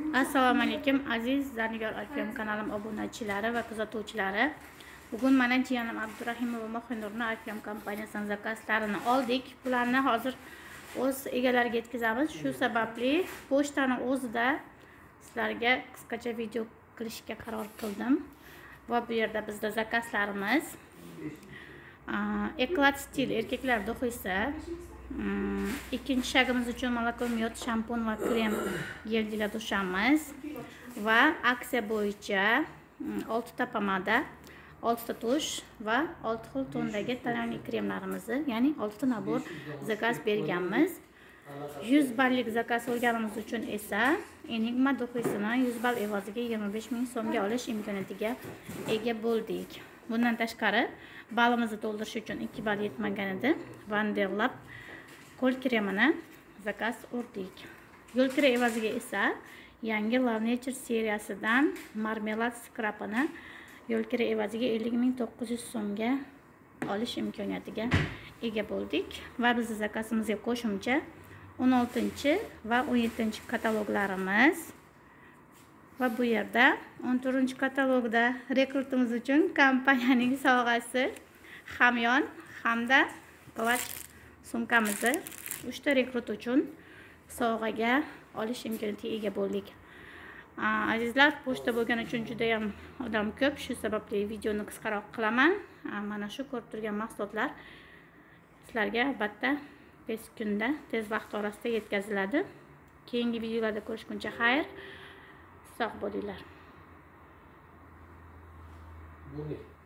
Assalomu alaykum aziz Zarnigor Alfiyom kanalim obunachilari va kuzatuvchilari. Bugun mana jiyanim Abdurahimova Mohinurni Alfiyom kompaniyasining zakazlarini oldik. Bularni hozir o'z egalariga yetkazamiz. Shu sababli pochtani o'zida sizlarga qisqacha video qilishga qaror qildim. Va bu yerda bizda zakazlarimiz Eclat stil erkaklar do'xisi, ikkinchi shagimiz uchun malakomyot, shampun va krem geldilar dushamiz va aksiya bo'yicha 6 ta pomada, 6 ta tush va 6 xil tondagi talonli kremlarimizni, ya'ni 6 ta nabor zakaz berganmiz. 100 ballik zakaz olganimiz uchun esa Enigma do'xisini 100 ball evaziga 25 ming so'mga olish imkoniyatiga ega bo'ldik. Bundan tashqari balimizni to'ldirish uchun 2 ball yetmagan edi. Vanderlab qo'l kremini zakaz urdik. Yo'l kire evaziga esa yangi Love Nature seriyasidan marmelad skrapini yo'l kire evaziga 50.900 so'mga olish imkoniyatiga ega bo'ldik va bizning zakazimizga qo'shimcha 16 va 17 kataloglarimiz va bu yerda 14 katalogda rekordimiz uchun kompaniyaning sovg'asi hamyon hamda klach sumkamizni 3 ta rekord uchun sovg'aga olish imkoniyatiga ega bo'ldik. Azizlar, pochta bo'lgani uchun juda ham odam ko'p, shu sababli videoni qisqaroq qilaman. Mana shu ko'rib turgan mahsulotlar sizlarga albatta tez kunda, tez vaqt orasida yetkaziladi. Keyingi videolarda ko'rishguncha xayr, sog' bo'linglar.